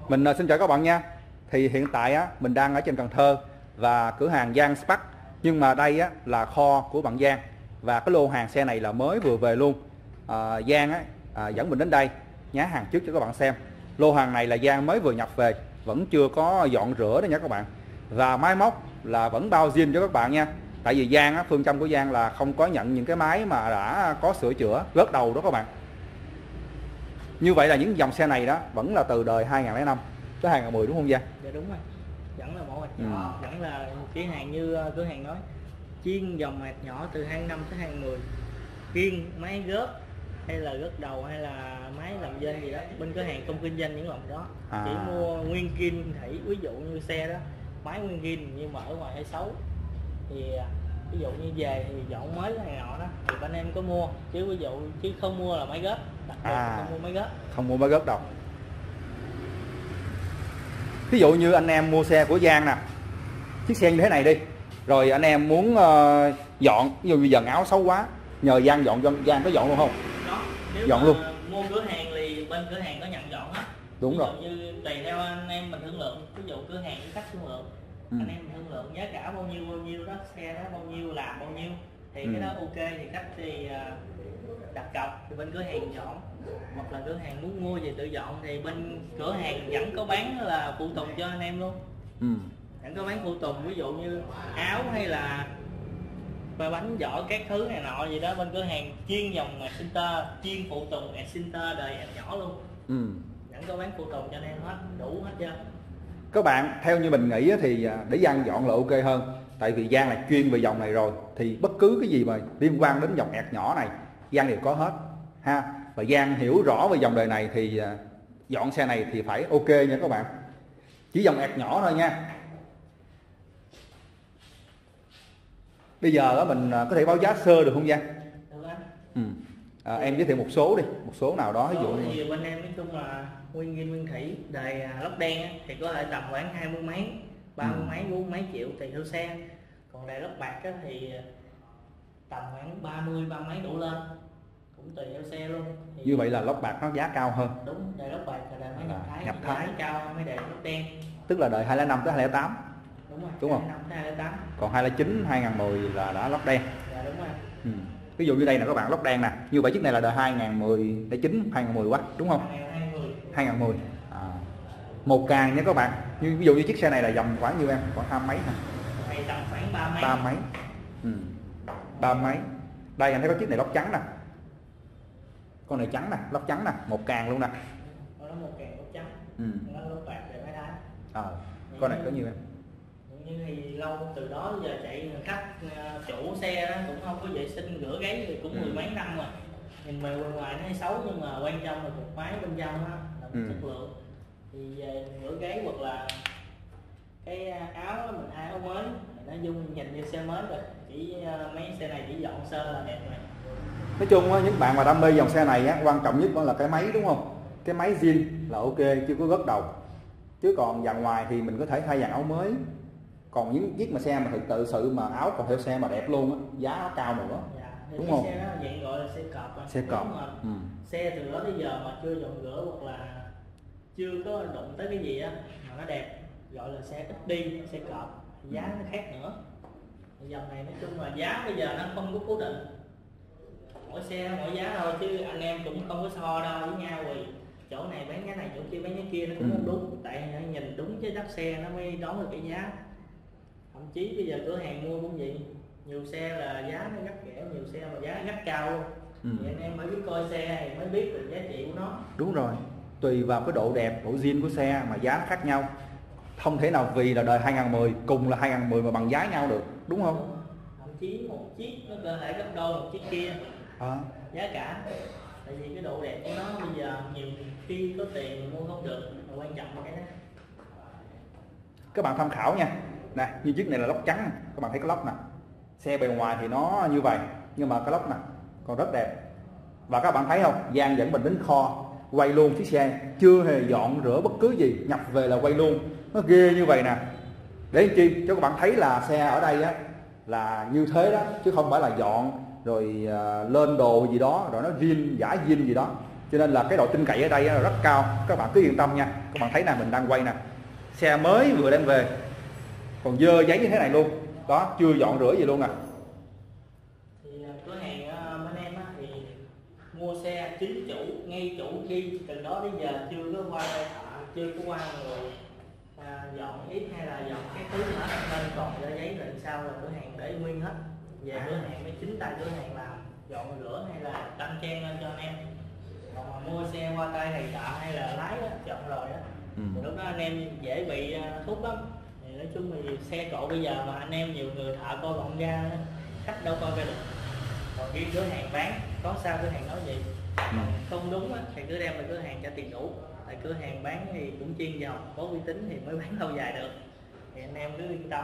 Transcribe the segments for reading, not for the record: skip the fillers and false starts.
Mình xin chào các bạn nha. Thì hiện tại á, mình đang ở trên Cần Thơ và cửa hàng Giang Spark. Nhưng mà đây á, là kho của bạn Giang. Và cái lô hàng xe này là mới vừa về luôn. Giang á, dẫn mình đến đây nhá hàng trước cho các bạn xem. Lô hàng này là Giang mới vừa nhập về, vẫn chưa có dọn rửa đó nha các bạn. Và máy móc là vẫn bao zin cho các bạn nha. Tại vì Giang á, phương châm của Giang là không có nhận những cái máy mà đã có sửa chữa rớt đầu đó các bạn. Như vậy là những dòng xe này đó vẫn là từ đời 2005 tới 2010 đúng không Giang? Dạ đúng rồi, vẫn là mẫu hạt nhỏ, vẫn là cửa hàng như cửa hàng nói, chuyên dòng hạt nhỏ từ 25 tới 2010, riêng máy gớt hay là gớt đầu hay là máy làm dên gì đó, bên cửa hàng không kinh doanh những loại đó, chỉ mua nguyên kim thủy. Ví dụ như xe đó máy nguyên kim nhưng mà ở ngoài hay xấu thì ví dụ như về thì dọn mới cái này nọ đó thì bên em có mua, chứ ví dụ chứ không mua là máy gớt, đặc biệt không mua máy gớt. Không mua máy gớt đâu. Ví dụ như anh em mua xe của Giang nè, chiếc xe như thế này đi, rồi anh em muốn dọn, ví dụ như giờ áo xấu quá, nhờ Giang dọn cho Giang có dọn luôn không? Đó, nếu dọn luôn. Mua cửa hàng thì bên cửa hàng có nhận dọn hết. Đúng rồi. Như tùy theo anh em mình thương lượng, ví dụ cửa hàng với khách thương lượng, anh em thương lượng giá cả bao nhiêu đó, xe đó bao nhiêu, làm bao nhiêu thì cái đó ok thì khách thì đặt cọc thì bên cửa hàng dọn, hoặc là cửa hàng muốn mua về tự dọn thì bên cửa hàng vẫn có bán là phụ tùng cho anh em luôn. Vẫn có bán phụ tùng, ví dụ như áo hay là ba bánh vỏ các thứ này nọ gì đó, bên cửa hàng chuyên dòng Exinter, chuyên phụ tùng Exinter đời em nhỏ luôn. Vẫn có bán phụ tùng cho anh em hết, đủ hết trơn. Các bạn theo như mình nghĩ thì để Giang dọn là ok hơn. Tại vì Giang là chuyên về dòng này rồi, thì bất cứ cái gì mà liên quan đến dòng ẹt nhỏ này Giang đều có hết ha. Và Giang hiểu rõ về dòng đời này thì dọn xe này thì phải ok nha các bạn. Chỉ dòng ẹt nhỏ thôi nha. Bây giờ đó mình có thể báo giá sơ được không Giang? Được anh. Em giới thiệu một số đi, một số nào đó ví dụ như thì bên em nói chung là nguyên kim nguyên thủy đời lốc đen thì có thể tầm khoảng 20 mấy, 30 mấy, 40 mấy triệu tùy theo xe. Còn đời lốc bạc thì tầm khoảng 30 mấy đổ lên, cũng tùy theo xe luôn. Thì như vậy là lốc bạc nó giá cao hơn. Đúng, đời lốc bạc là đời máy nhập Thái cao mấy đời lốc đen, tức là đời 2005 tới 2008. Đúng rồi, đúng không? 2005 tới 2008. Còn 2009 2010 là đã lốc đen. Dạ đúng rồi. Ví dụ như đây nè các bạn, lốc đen nè, như vậy chiếc này là đời 2010, đời 9 2010 quá đúng không? 2010. Một càng nha các bạn. Như ví dụ như chiếc xe này là dòng khoảng nhiêu em? Khoảng 20 mấy hả? Này tầm khoảng 3 mấy. 3 mấy. 3 mấy. Đây anh thấy có chiếc này lốc trắng nè. Con này trắng nè, lốc trắng nè, một càng luôn nè. Nó một càng lốc trắng. Nó lốc bạc để máy đá. Con này có nhiêu em? Như thì lâu từ đó giờ chạy khách chủ xe đó cũng không có vệ sinh rửa gáy thì cũng mười mấy năm rồi. Nhìn bề ngoài nó hay xấu nhưng mà quan trọng là cục máy bên trong đó là chất lượng. Thì về rửa gáy hoặc là cái áo đó, mình thay áo mới nó dung nhìn như xe mới rồi. Chỉ mấy xe này chỉ dọn sơ là đẹp rồi. Nói chung á, những bạn mà đam mê dòng xe này á, quan trọng nhất vẫn là cái máy đúng không? Cái máy zin là ok, chưa có gớt đầu. Chứ còn dàn ngoài thì mình có thể thay dàn áo mới. Còn những chiếc mà xe mà thực sự mà áo còn theo xe mà đẹp luôn á, giá nó cao nữa. Đúng không? Xe đó dạng gọi là xe cọp. Xe cọp. Xe từ đó tới giờ mà chưa dọn rửa hoặc là chưa có đụng tới cái gì á mà nó đẹp, gọi là xe ít đi, xe cọp, giá nó khác nữa. Dòng này nói chung là giá bây giờ nó không có cố định, mỗi xe mỗi giá thôi, chứ anh em cũng không có so đo với nhau vì chỗ này bán giá này, chỗ kia bán giá kia, nó cũng không đúng. Tại nhìn đúng cái đất xe nó mới đón được cái giá. Thậm chí bây giờ cửa hàng mua cũng vậy, nhiều xe là giá nó gắt rẻ, nhiều xe mà giá nó gắt cao luôn. Thì anh em mới biết coi xe thì mới biết được giá trị của nó. Đúng rồi, tùy vào cái độ đẹp, độ zin của xe mà giá nó khác nhau. Không thể nào vì là đời 2010 cùng là 2010 mà bằng giá nhau được, đúng không? Thậm chí một chiếc nó có thể gấp đôi một chiếc kia giá cả. Tại vì cái độ đẹp của nó bây giờ nhiều khi có tiền mua không được, mà quan trọng là cái đó. Các bạn tham khảo nha. Nè, như chiếc này là lốc trắng, các bạn thấy cái lốc nè. Xe bề ngoài thì nó như vậy, nhưng mà cái lốc nè còn rất đẹp. Và các bạn thấy không, Giang dẫn mình đến kho quay luôn chiếc xe, chưa hề dọn rửa bất cứ gì, nhập về là quay luôn. Nó ghê như vậy nè. Để làm chi cho các bạn thấy là xe ở đây á là như thế đó, chứ không phải là dọn rồi lên đồ gì đó rồi nó zin giả zin gì đó. cho nên là cái độ tin cậy ở đây là rất cao. Các bạn cứ yên tâm nha. Các bạn thấy nè, mình đang quay nè, xe mới vừa đem về còn dơ giấy như thế này luôn đó, chưa dọn rửa gì luôn nè. Thì cửa hàng bên em thì mua xe chính chủ, ngay chủ đi từ đó đến giờ chưa có qua đây chưa có qua người dọn ít hay là dọn cái thứ hết, nên còn ra giấy là sao là cửa hàng để nguyên hết. Về cửa hàng mới chính tay cửa hàng làm, dọn rửa hay là đăng trang lên cho anh em. Còn mà mua xe qua tay thầy tạ hay là lái đó, chọn rồi đó, thì lúc đó anh em dễ bị thúc lắm. Thì nói chung thì xe cộ bây giờ mà anh em nhiều người thợ coi gọn ra, khách đâu coi ra được. Còn riêng cửa hàng bán có sao cửa hàng nói gì, không đúng á thì cứ đem về cửa hàng trả tiền đủ. Tại cửa hàng bán thì cũng chuyên dòng, có uy tín thì mới bán lâu dài được, thì anh em cứ yên tâm.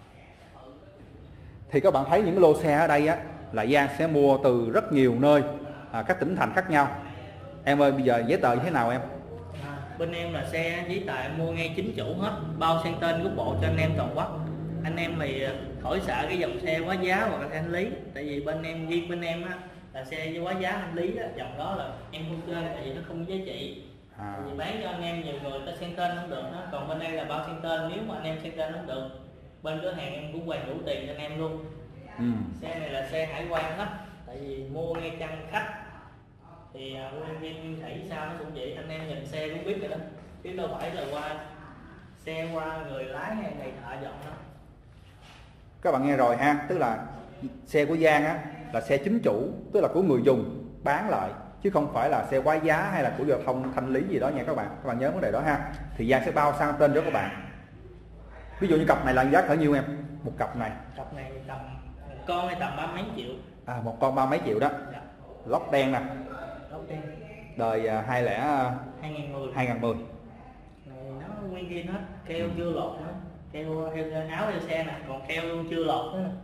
Thì các bạn thấy những cái lô xe ở đây á là Giang sẽ mua từ rất nhiều nơi, các tỉnh thành khác nhau. Em ơi, bây giờ giấy tờ như thế nào em? Bên em là xe giấy tờ em mua ngay chính chủ hết, bao sang tên gốc bộ cho anh em toàn quốc. Anh em thì khỏi sợ cái dòng xe quá giá hoặc là thanh lý, tại vì bên em riêng bên em á là xe với quá giá thanh lý á, dòng đó là em không chơi, tại vì nó không có giá trị. Tại vì bán cho anh em nhiều người ta sang tên không được đó. Còn bên đây là bao sang tên, nếu mà anh em sang tên không được, bên cửa hàng em cũng hoàn đủ tiền cho anh em luôn. Xe này là xe hải quan hết, tại vì mua ngay chân khách thì nguyên viên thủy sao nó cũng vậy, anh em nhìn xe cũng biết rồi đó, chứ đâu phải là qua xe qua người lái hay người thợ dọn đó. Các bạn nghe rồi ha, tức là xe của Giang á là xe chính chủ, tức là của người dùng bán lại, chứ không phải là xe quá giá hay là của giao thông thanh lý gì đó nha các bạn nhớ vấn đề đó ha. Thì Giang sẽ bao sang tên cho các bạn. Ví dụ như cặp này là giá cỡ nhiêu em? Một cặp này tầm một con hay tầm 30 mấy triệu. Một con 30 mấy triệu đó. Dạ. Lốc đen nè, lốc đen đời 2010 này nó nguyên zin hết, keo chưa lột nữa, keo áo theo xe nè, còn keo luôn chưa lột nữa nè.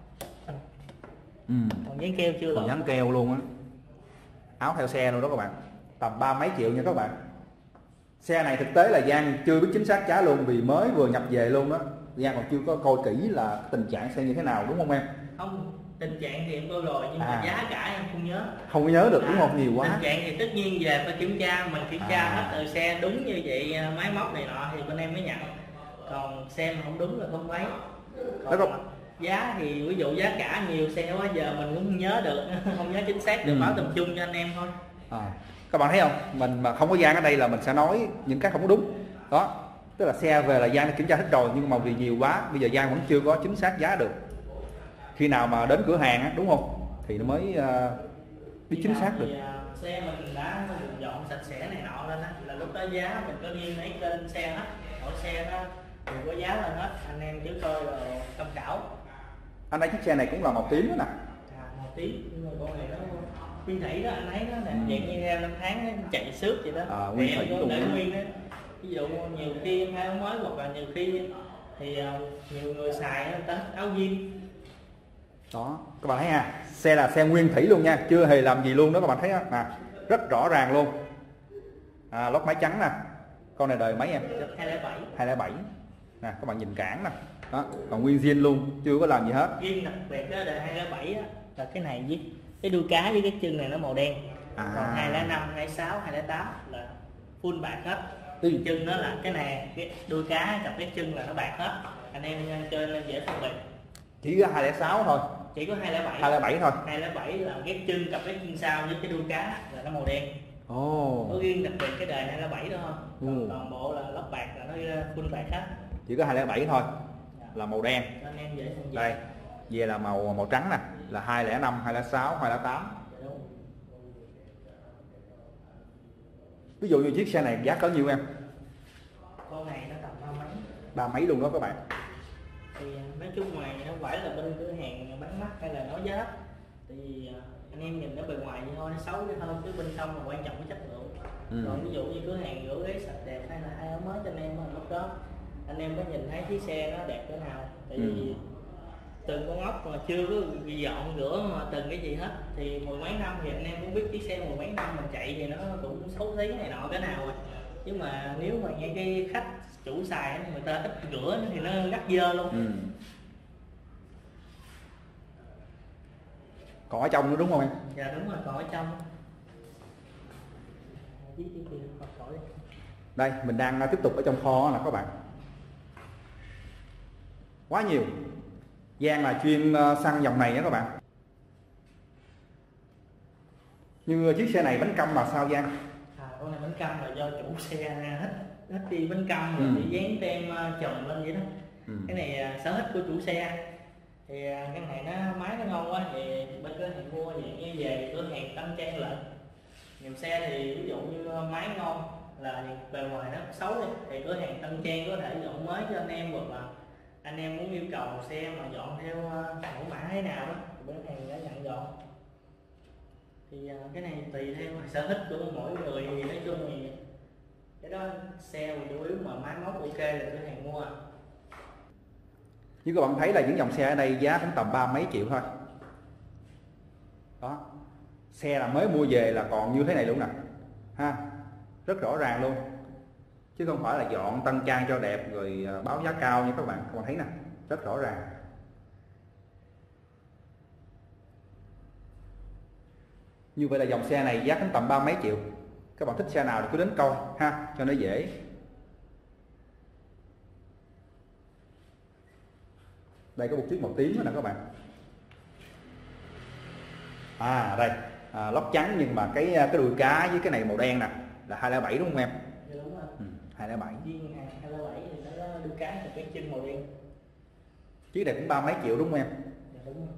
Còn dán keo chưa lột, còn dán keo luôn á, áo theo xe luôn đó các bạn, tầm 30 mấy triệu nha các bạn. Xe này thực tế là Giang chưa biết chính xác giá luôn, vì mới vừa nhập về luôn đó. Giang còn chưa có coi kỹ là tình trạng xe như thế nào, đúng không em? Không, tình trạng thì em coi rồi, nhưng mà giá cả em không nhớ. Không có nhớ được đúng không? Nhiều quá. Tình trạng thì tất nhiên về phải kiểm tra, mình kiểm tra hết từ xe đúng như vậy, máy móc này nọ thì bên em mới nhận. Còn xe mà không đúng là không lấy. Còn giá thì ví dụ giá cả nhiều xe quá giờ mình cũng không nhớ được, không nhớ chính xác được, báo tầm trung cho anh em thôi. Các bạn thấy không, mình mà không có Giang ở đây là mình sẽ nói những cái không có đúng đó. Tức là xe về là Giang đã kiểm tra hết rồi, nhưng mà vì nhiều quá bây giờ Giang vẫn chưa có chính xác giá được. Khi nào mà đến cửa hàng á, đúng không, thì nó mới biết chính xác được. Xe mình đã dọn sạch sẽ này nọ lên á, là lúc đó giá mình có ghi lấy tên xe hết, mỗi xe nó đều có giá lên hết, anh em cứ coi rồi tham khảo. Anh thấy chiếc xe này cũng là màu tím đó nè. Màu tím, nhưng mà con này nó nguyên thủy đó, anh thấy nó là dạng như theo năm tháng nó chạy xước vậy đó. Nguyên thủy luôn để nguyên đó. Ví dụ nhiều khi em thay áo mới, hoặc là nhiều khi thì nhiều người xài người ta áo jean đó. Các bạn thấy ha, xe là xe nguyên thủy luôn nha, chưa hề làm gì luôn đó các bạn thấy nè, rất rõ ràng luôn. Lốp máy trắng nè, con này đời mấy em? 207 nè, các bạn nhìn cản nè đó, còn nguyên zin luôn, chưa có làm gì hết. Riêng đặc biệt đó đời 207 á, là cái này với cái đuôi cá với cái chân này nó màu đen. Còn 205, 26, 208 là full bạc hết. Cái chân đó là cái này, cái đuôi cá cặp cái chân là nó bạc hết, anh em chơi nên dễ phân biệt. Chỉ có 206 thôi, chỉ có 207 thôi. 207 là cái chân cặp cái chân sau với cái đuôi cá là nó màu đen. Có riêng đặc biệt cái đời 207 đó thôi. Toàn bộ là lót bạc là nó full bạc hết. Chỉ có 207 thôi là màu đen. Anh em dễ phân biệt. Đây, về là màu trắng nè, là 205, 206, 208. Ví dụ như chiếc xe này giá có nhiêu em? Con này nó tầm ba mấy luôn đó các bạn. Thì nói chung ngoài không phải là bên cửa hàng bán mắc hay là nói giá, thì anh em nhìn nó bề ngoài vậy thôi, nó xấu cái hơn, chứ bên trong là quan trọng cái chất lượng. Còn ví dụ như cửa hàng rửa ghế sạch đẹp hay là hai áo mới cho anh em, lúc đó anh em có nhìn thấy chiếc xe nó đẹp cỡ nào. Tại vì từng con ốc mà chưa có dọn rửa mà từng cái gì hết, thì mười mấy năm thì anh em cũng biết chiếc xe mười mấy năm mình chạy thì nó cũng xấu xí này nọ cái nào rồi. Nhưng mà nếu mà nghe cái khách chủ xài người ta ít rửa thì nó gắt dơ luôn. Còn ở trong nữa đúng không em? Dạ đúng rồi, còn ở trong. chiếc kia khỏi. Đây mình đang tiếp tục ở trong kho nè các bạn, quá nhiều. Giang là chuyên săn dòng này nha các bạn. Như chiếc xe này bánh căm là sao Giang? Con này bánh căm là do chủ xe hết đi bánh căm rồi đi dán tem chùm lên vậy đó. Cái này sở thích của chủ xe. Thì cái này máy nó ngon quá thì bên cửa hàng mua dạng như về cửa hàng tăng trang lại. Nhiều xe thì ví dụ như máy ngon là bề ngoài nó xấu đi thì cửa hàng tăng trang có thể dọn mới cho anh em, hoặc là anh em muốn yêu cầu xe mà dọn theo mẫu mã thế nào đó thì bên hàng đã nhận dọn. Thì cái này tùy theo sở thích của mỗi người, thì nói chung thì cái đó xe chủ yếu mà máy móc ok là cửa hàng mua. Như các bạn thấy là những dòng xe ở đây giá cũng tầm 30 mấy triệu thôi. Đó, xe là mới mua về là còn như thế này luôn nè ha, rất rõ ràng luôn, chứ không phải là dọn tân trang cho đẹp rồi báo giá cao như các bạn thấy nè, rất rõ ràng. Như vậy là dòng xe này giá cũng tầm 30 mấy triệu. Các bạn thích xe nào thì cứ đến coi ha, cho nó dễ. Đây có một chiếc màu tím nữa nè các bạn. Đây lót trắng nhưng mà cái đuôi cá với cái này màu đen nè là 207 đúng không em? Dạ đúng rồi. 207. Viên 207 thì nó có đuôi cá và cái chân màu đen. Chiếc này cũng 30 mấy triệu đúng không em? Dạ đúng rồi.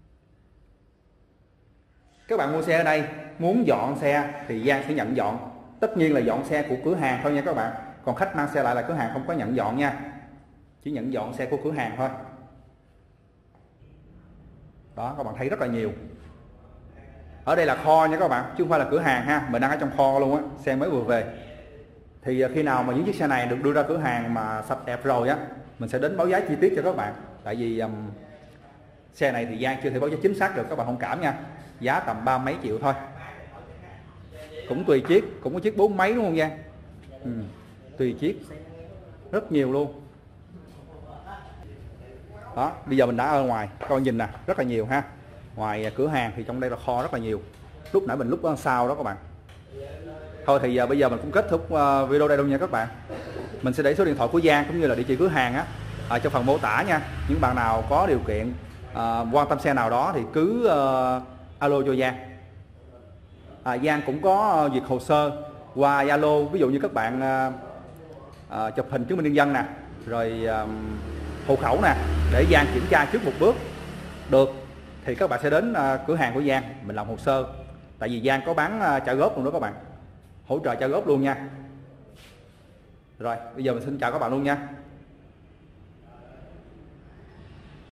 Các bạn mua xe ở đây muốn dọn xe thì Giang sẽ nhận dọn. Tất nhiên là dọn xe của cửa hàng thôi nha các bạn. Còn khách mang xe lại là cửa hàng không có nhận dọn nha. Chỉ nhận dọn xe của cửa hàng thôi. Đó, các bạn thấy rất là nhiều. Ở đây là kho nha các bạn, chứ không phải là cửa hàng ha. Mình đang ở trong kho luôn á, xe mới vừa về. Thì khi nào mà những chiếc xe này được đưa ra cửa hàng mà sạch đẹp rồi á, mình sẽ đến báo giá chi tiết cho các bạn. Tại vì xe này thì Giang chưa thể báo giá chính xác được, các bạn thông cảm nha. Giá tầm 30 mấy triệu thôi. Cũng tùy chiếc, cũng có chiếc 40 mấy đúng không Giang? Tùy chiếc, rất nhiều luôn. Đó, bây giờ mình đã ở ngoài, các bạn nhìn nè, rất là nhiều ha. Ngoài cửa hàng thì trong đây là kho rất là nhiều. Lúc nãy mình lúc ở sau đó các bạn. Thôi thì bây giờ mình cũng kết thúc video đây luôn nha các bạn. Mình sẽ để số điện thoại của Giang cũng như là địa chỉ cửa hàng á ở trong phần mô tả nha. Những bạn nào có điều kiện quan tâm xe nào đó thì cứ alo cho Giang. Giang cũng có duyệt hồ sơ qua Zalo, ví dụ như các bạn chụp hình chứng minh nhân dân nè, rồi hộ khẩu nè, để Giang kiểm tra trước một bước. Được thì các bạn sẽ đến cửa hàng của Giang mình làm hồ sơ. Tại vì Giang có bán trả góp luôn đó các bạn, hỗ trợ trả góp luôn nha. Rồi bây giờ mình xin chào các bạn luôn nha.